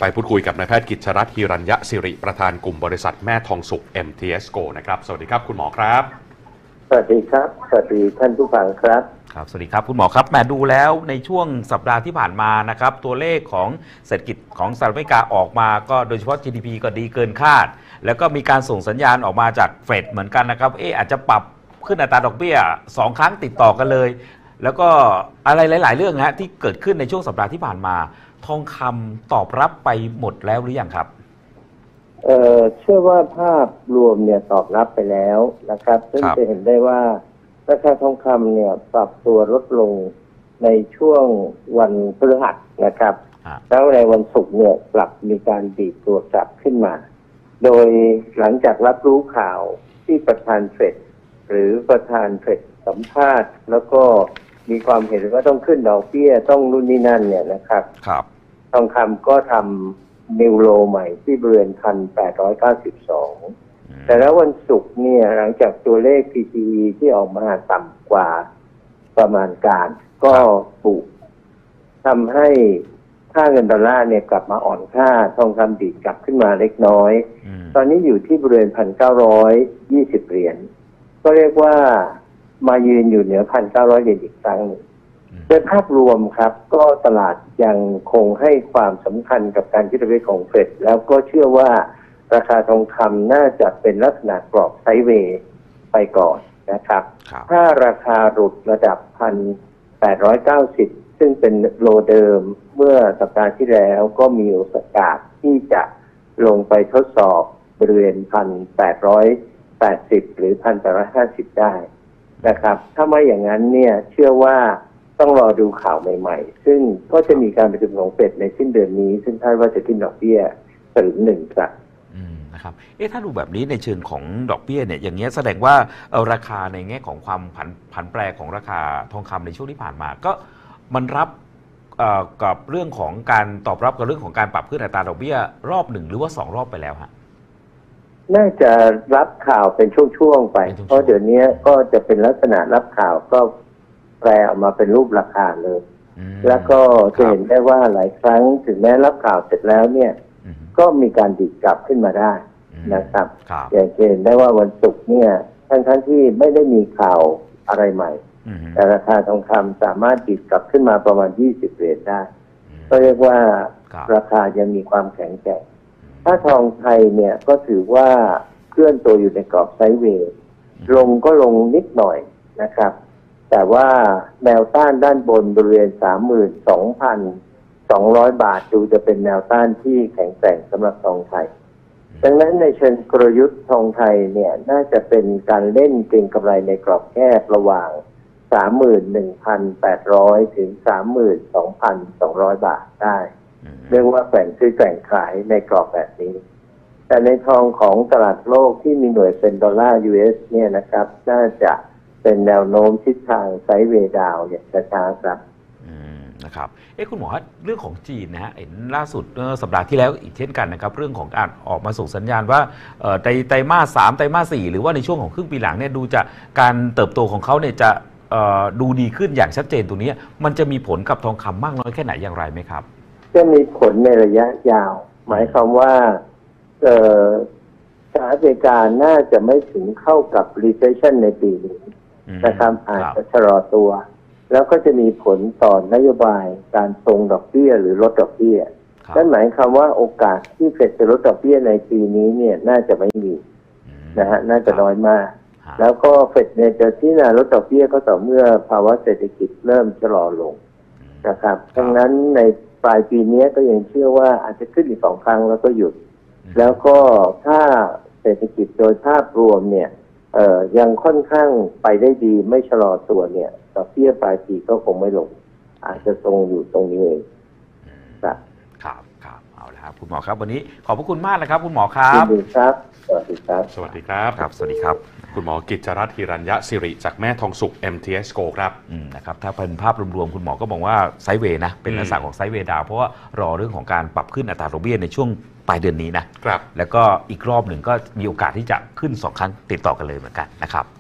ไปพูดคุยกับนายแพทย์กิจชรัตน์ฮิรัญยศิริประธานกลุ่มบริษัทแม่ทองสุข MTS Go นะครับสวัสดีครับคุณหมอครับสวัสดีครับสวัสดีท่านผู้ฟังครับครับสวัสดีครับคุณหมอครับแม่ดูแล้วในช่วงสัปดาห์ที่ผ่านมานะครับตัวเลขของเศรษฐกิจของสหรัฐอเมริกาออกมาก็โดยเฉพาะ GDP ก็ดีเกินคาดแล้วก็มีการส่งสัญญาณออกมาจากเฟดเหมือนกันนะครับอาจจะปรับขึ้นอัตราดอกเบี้ย2 ครั้งติดต่อกันเลยแล้วก็อะไรหลายๆเรื่องที่เกิดขึ้นในช่วงสัปดาห์ที่ผ่านมาทองคำตอบรับไปหมดแล้วหรือยังครับเชื่อว่าภาพรวมเนี่ยตอบรับไปแล้วนะครับซึ่งจะเห็นได้ว่าราคาทองคำเนี่ยปรับตัวลดลงในช่วงวันพฤหัสนะครับแล้วในวันศุกร์เนี่ยกลับมีการดีดตัวกลับขึ้นมา โดยหลังจากรับรู้ข่าวที่ประธานเฟดหรือประธานเฟดสัมภาษณ์แล้วก็มีความเห็นว่าต้องขึ้นดอกเบี้ยต้องนู่นนี่นั่นเนี่ยนะครับทองคำก็ทำนิวโลใหม่ที่บริเวณ1,892แต่แล้ววันศุกร์เนี่ยหลังจากตัวเลข PCE ที่ออกมาต่ำกว่าประมาณการก็ถูกทำให้ค่าเงินดอลลาร์เนี่ยกลับมาอ่อนค่าทองคำดีดกลับขึ้นมาเล็กน้อยตอนนี้อยู่ที่บริเวณ1,920 เหรียญก็เรียกว่ามายืนอยู่เหนือ1,900 เหรียญอีกครั้งหนึ่งโดยภาพรวมครับก็ตลาดยังคงให้ความสำคัญกับการคิดดอกเบี้ยของเฟดแล้วก็เชื่อว่าราคาทองคำน่าจะเป็นลักษณะกรอบไซด์เวย์ไปก่อนนะครับถ้าราคาหลุดระดับ 1,890 ซึ่งเป็นโลเดิมเมื่อสัปดาห์ที่แล้วก็มีโอกาสที่จะลงไปทดสอบบริเวณ 1,880 หรือ 1,850 ได้นะครับถ้าไม่อย่างนั้นเนี่ยเชื่อว่าต้องรอดูข่าวใหม่ๆซึ่งก็จะมีการประชุมของเฟดในสิ้นเดือนนี้ซึ่งคาดว่าจะขึ้นดอกเบี้ย0.1%ครับนะครับถ้าดูแบบนี้ในเชิงของดอกเบี้ยเนี่ยอย่างเงี้ยแสดงว่าราคาในแง่ของความผันแปรของราคาทองคำในช่วงที่ผ่านมาก็มันรับกับเรื่องของการตอบรับกับเรื่องของการปรับขึ้นอัตราดอกเบี้ยรอบ1หรือว่า2 รอบไปแล้วฮะน่าจะรับข่าวเป็นช่วงๆไปเพราะเดี๋ยวนี้ก็จะเป็นลักษณะรับข่าวก็แปลออกมาเป็นรูปราคาเลยแล้วก็จะเห็นได้ว่าหลายครั้งถึงแม้รับข่าวเสร็จแล้วเนี่ยก็มีการดิดกลับขึ้นมาได้นะครับอย่างเห็นได้ว่าวันศุกร์เนี่ยทั้งที่ไม่ได้มีข่าวอะไรใหม่แต่ราคาทองคำสามารถดิดกลับขึ้นมาประมาณ20 เหรียญได้ก็เรียกว่าราคายังมีความแข็งแกร่งถ้าทองไทยเนี่ยก็ถือว่าเคลื่อนตัวอยู่ในกรอบไซด์เวย์ลงก็ลงนิดหน่อยนะครับแต่ว่าแนวต้านด้านบนบริเวณ 32,200 บาทดูจะเป็นแนวต้านที่แข็งแกร่งสำหรับทองไทยดังนั้นในเชิงกลยุทธ์ทองไทยเนี่ยน่าจะเป็นการเล่นเก็งกำไรในกรอบแคบระหว่าง 31,800 ถึง 32,200 บาทได้เรียกว่าแกว่งซื้อแกว่งขายในกรอบแบบนี้แต่ในทองของตลาดโลกที่มีหน่วยเป็นดอลลาร์ US เนี่ยนะครับน่าจะเป็นแนวโน้มทิศทางไซด์เวย์ดาวน์อย่างช้าๆครับนะครับคุณหมอเรื่องของจีนนะฮะเห็นล่าสุดสัปดาห์ที่แล้วอีกเช่นกันนะครับเรื่องของการออกมาส่งสัญญาณว่าไตรมาส 3ไตรมาส 4หรือว่าในช่วงของครึ่งปีหลังเนี่ยดูจะการเติบโตของเขาเนี่ยจะดูดีขึ้นอย่างชัดเจนตรงนี้มันจะมีผลกับทองคำมากน้อยแค่ไหนอย่างไรไหมครับจะมีผลในระยะยาวหมายความว่าสหรัฐอเมริกาน่าจะไม่ถึงเข้ากับ recession ในปีนี้นะครับอาจจะชะลอตัวแล้วก็จะมีผลต่อนโยบายการทรงดอกเบี้ยหรือลดดอกเบี้ยนั่นหมายความว่าโอกาสที่เฟดจะลดดอกเบี้ยในปีนี้เนี่ยน่าจะไม่มีนะฮะน่าจะน้อยมากแล้วก็เฟดเนี่ยจะที่นาลดดอกเบี้ยก็ต่อเมื่อภาวะเศรษฐกิจเริ่มชะลอลงนะครับดังนั้นในปลายปีนี้ก็ยังเชื่อว่าอาจจะขึ้นอีก2 ครั้งแล้วก็หยุดแล้วก็ถ้าเศรษฐกิจโดยภาพรวมเนี่ยยังค่อนข้างไปได้ดีไม่ชะลอตัวเนี่ยดอกเบี้ยปลายปีก็คงไม่ลงอาจจะทรงอยู่ตรงนี้เองครับเอาละครับคุณหมอครับวันนี้ขอบพระคุณมากนะครับคุณหมอครับสวัสดีครับสวัสดีครับสวัสดีครับคุณหมอกิจชรัตน์ฮิรัญยศิริจากแม่ทองสุข MTS Go ครับนะครับถ้าเป็นภาพรวมๆคุณหมอก็บอกว่าไซด์เวย์นะเป็นลักษณะของไซด์เวย์ดาวเพราะว่ารอเรื่องของการปรับขึ้นอัตราดอกเบี้ยในช่วงปลายเดือนนี้นะครับแล้วก็อีกรอบหนึ่งก็มีโอกาสที่จะขึ้น2 ครั้งติดต่อกันเลยเหมือนกันนะครับ